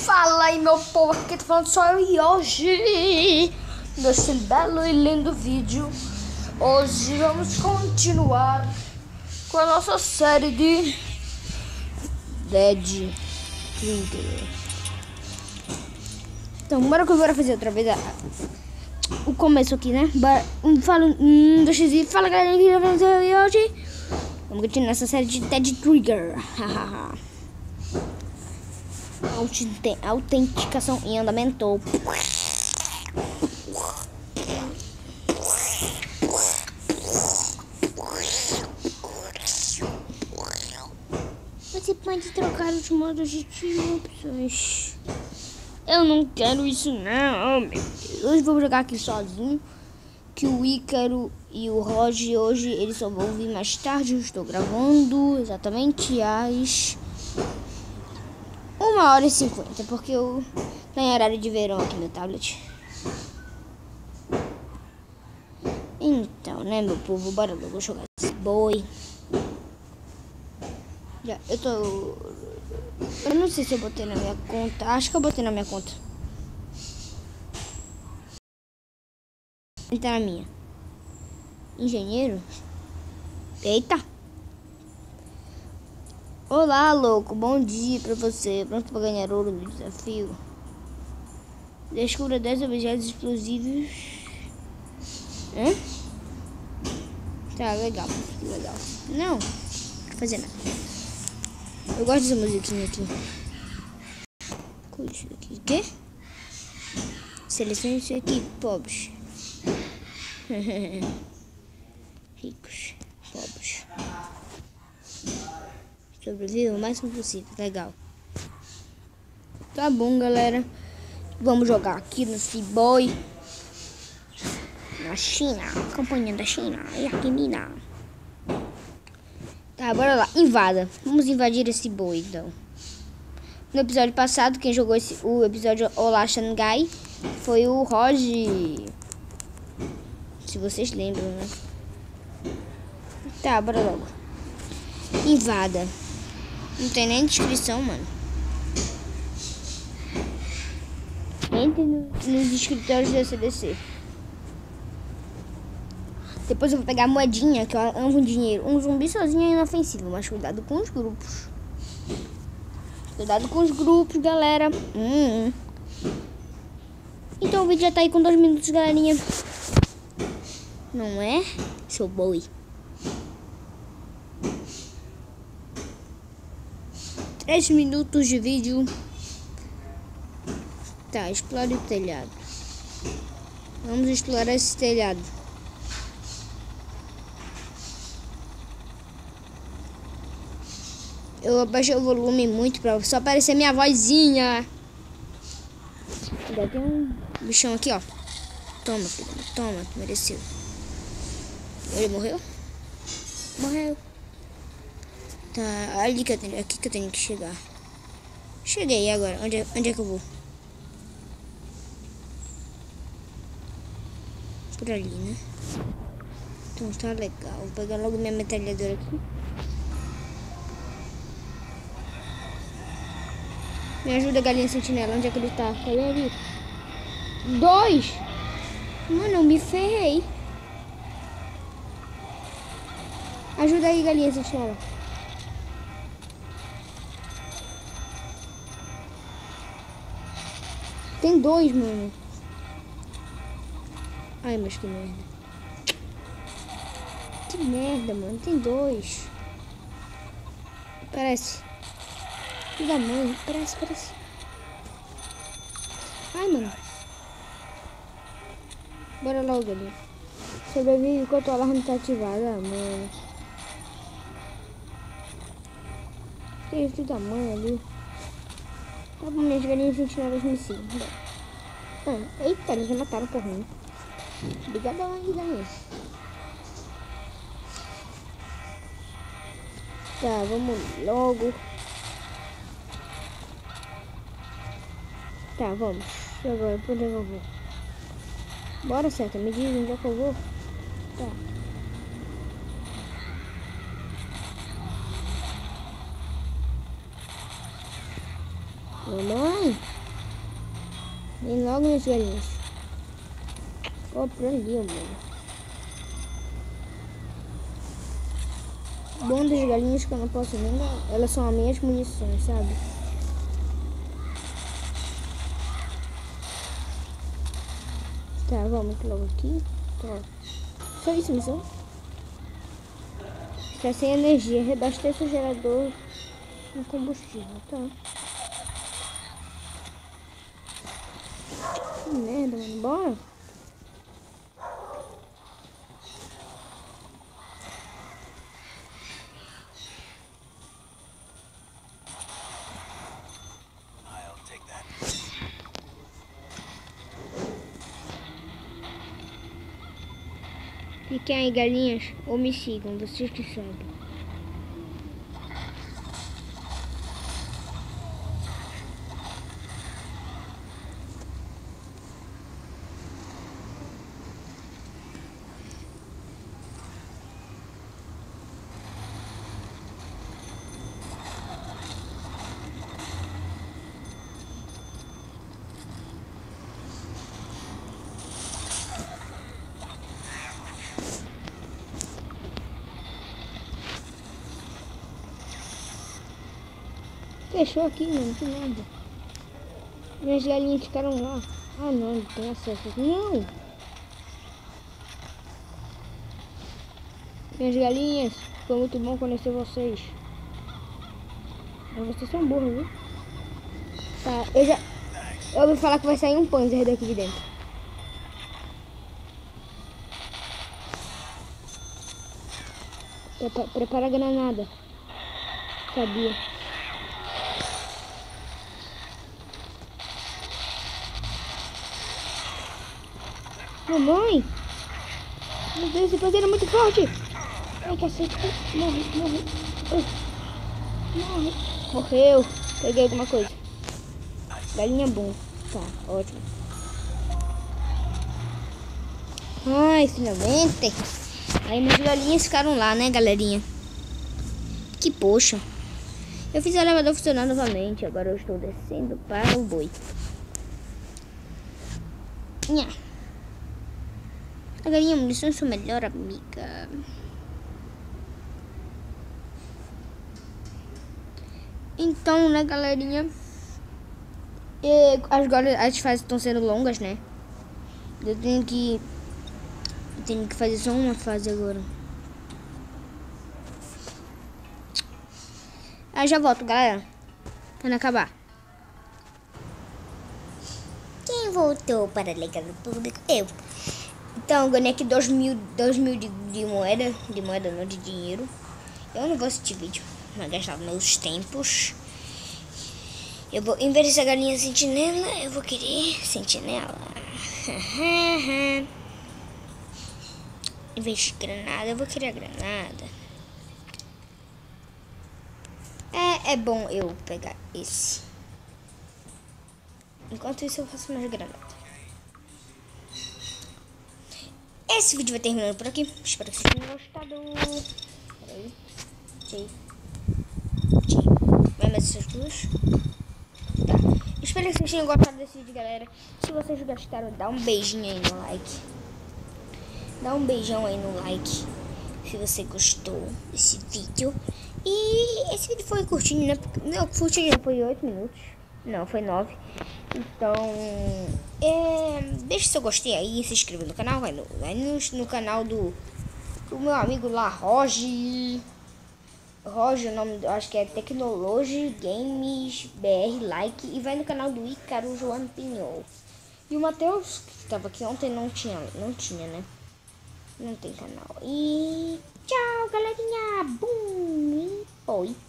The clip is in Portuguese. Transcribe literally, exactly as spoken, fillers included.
Fala aí, meu povo, aqui tá falando só eu e hoje, nesse belo e lindo vídeo, hoje vamos continuar com a nossa série de Dead Trigger. Então, bora que eu vou fazer outra vez a, o começo aqui, né? Um, fala, um, dois, três, fala galera, que eu vou fazer hoje. Vamos continuar essa série de Dead Trigger. Autenticação em andamento. Você pode trocar os modos de opções. Eu não quero isso não, meu Deus. Hoje vou jogar aqui sozinho. Que o Ícaro e o Roger hoje eles só vão vir mais tarde. Eu estou gravando exatamente às uma hora e cinquenta, porque eu tenho horário de verão aqui no tablet. Então, né, meu povo, bora logo jogar esse boi. Já, eu tô... Eu não sei se eu botei na minha conta. Acho que eu botei na minha conta. Ele tá na minha. Engenheiro? Eita! Olá, louco. Bom dia pra você. Pronto pra ganhar ouro no desafio. Descubra dez objetos explosivos. Hã? Tá, legal. Legal. Não, não vou fazer nada. Eu gosto dessa musiquinha aqui. Coisa aqui. O quê? Selecione isso aqui, pobres. Ricos, pobres. Sobreviva o máximo possível. Legal. Tá bom, galera. Vamos jogar aqui no Seaboy. Na China. Campanha da China. E aqui, mina. Tá, bora lá. Invada. Vamos invadir esse boi, então. No episódio passado, quem jogou esse, o episódio Olá Xangai foi o Roger. Se vocês lembram, né? Tá, bora logo. Invada. Não tem nem descrição, mano. Entre no, nos escritórios da C D C. Depois eu vou pegar a moedinha, que eu amo dinheiro. Um zumbi sozinho é inofensivo, mas cuidado com os grupos. Cuidado com os grupos, galera. Hum. Então o vídeo já tá aí com dois minutos, galerinha. Não é? Seu boi. Três minutos de vídeo. Tá, explore o telhado. Vamos explorar esse telhado. Eu abaixei o volume muito pra só aparecer minha vozinha. Ainda tem um bichão aqui, ó. Toma, filho. Toma, mereceu. Ele morreu? Morreu. Tá, ali que eu tenho, aqui que eu tenho que chegar. Cheguei agora. Onde é, onde é que eu vou? Por ali, né? Então tá legal. Vou pegar logo minha metralhadora aqui. Me ajuda, galinha sentinela. Onde é que ele tá? Cadê ali? Dois! Mano, eu me ferrei. Ajuda aí, galinha sentinela. Tem dois, mano. Ai, mas que merda. Que merda, mano. Tem dois. Parece. Filho da mãe. Parece, parece. Ai, mano. Bora logo, galinha. Sobrevive enquanto o alarme tá ativado. Ah, mano. Tem filho da mãe ali. Tá bom, minhas galinhas sentinelas me sigam. Ah, eita, eles já mataram por mim. Obrigadão aí, galinha. Tá, vamos logo. Tá, vamos. E agora, pra onde eu vou? Bora, certo. Me diz onde é que eu vou. Tá. Mamãe? Vem logo nas galinhas. Ó, pra ali, mano. O bom das galinhas que eu não posso nem dar. Elas são as minhas munições, sabe? Tá, vamos logo aqui. Tá. Só isso, missão. Está sem energia. Reabasteça o gerador com combustível, tá? Que merda, mano. Bora. Fiquem aí, galinhas, ou me sigam, vocês que sabem. Fechou aqui, mano, que nada. Minhas galinhas ficaram lá. Ah, não, não tem acesso. Não! Minhas galinhas, foi muito bom conhecer vocês. Mas vocês são burros, viu? Tá, eu já... Eu ouvi falar que vai sair um panzer daqui de dentro. Prepa prepara a granada. Sabia. Mamãe! Meu Deus, esse panzer é muito forte! Ai, cacete! Morre, morre! Morre! Morreu! Peguei alguma coisa. Galinha bom. Tá, ótimo. Ai, finalmente! Aí minhas galinhas ficaram lá, né, galerinha? Que poxa! Eu fiz o elevador funcionar novamente. Agora eu estou descendo para o boi. Nha. A galinha munição é sua melhor amiga. Então, né, galerinha? E agora as fases estão sendo longas, né? Eu tenho que... Eu tenho que fazer só uma fase agora. Aí já volto, galera. Quando acabar. Quem voltou para ligar no público? Eu. Então, eu ganhei aqui dois mil, dois mil de, de moeda. De moeda, não de dinheiro. Eu não vou assistir vídeo. Vou gastar meus tempos. Eu vou, em vez de ser galinha sentinela, eu vou querer sentinela. Em vez de granada, eu vou querer a granada. É, é bom eu pegar esse. Enquanto isso, eu faço mais granada. Esse vídeo vai terminando por aqui. Espero que vocês tenham gostado. Peraí. Tchau. Tchau. Vai mais essas duas. Tá. Espero que vocês tenham gostado desse vídeo, galera. Se vocês gostaram, dá um beijinho aí no like. Dá um beijão aí no like. Se você gostou desse vídeo. E esse vídeo foi curtinho, né? Não, curtinho foi oito minutos. Não, foi nove. Então, é, deixa seu gostei aí, se inscreva no canal, vai no, vai no, no canal do, do meu amigo lá, Roger. Roger, o nome, acho que é Tecnology Games B R, like. E vai no canal do Ícaro João Pinhol. E o Matheus, que estava aqui ontem, não tinha, não tinha, né? Não tem canal. E tchau, galerinha. Bum, e foi.